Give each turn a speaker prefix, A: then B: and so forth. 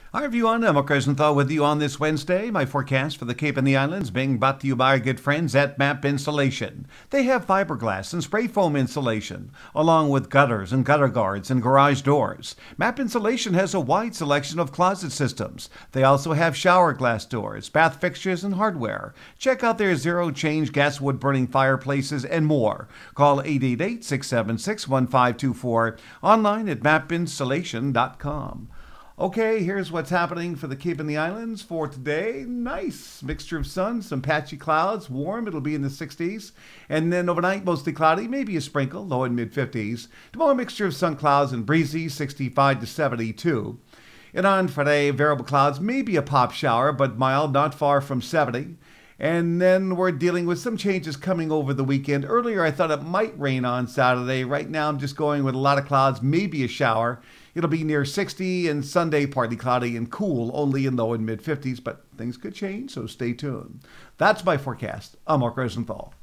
A: Hi everyone, I'm Mark Rosenthal with you on this Wednesday. My forecast for the Cape and the Islands being brought to you by our good friends at MAP Insulation. They have fiberglass and spray foam insulation, along with gutters and gutter guards and garage doors. MAP Insulation has a wide selection of closet systems. They also have shower glass doors, bath fixtures, and hardware. Check out their zero-change gas wood burning fireplaces and more. Call 888-676-1524, online at mapinsulation.com. Okay, here's what's happening for the Cape and the Islands for today. Nice mixture of sun, some patchy clouds, warm. It'll be in the 60s. And then overnight, mostly cloudy, maybe a sprinkle, low and mid 50s. Tomorrow, mixture of sun clouds and breezy, 65 to 72. And on Friday, variable clouds, maybe a pop shower, but mild, not far from 70. And then we're dealing with some changes coming over the weekend. Earlier, I thought it might rain on Saturday. Right now, I'm just going with a lot of clouds, maybe a shower. It'll be near 60, and Sunday partly cloudy and cool, only in low and mid 50s, but things could change, so stay tuned. That's my forecast. I'm Mark Rosenthal.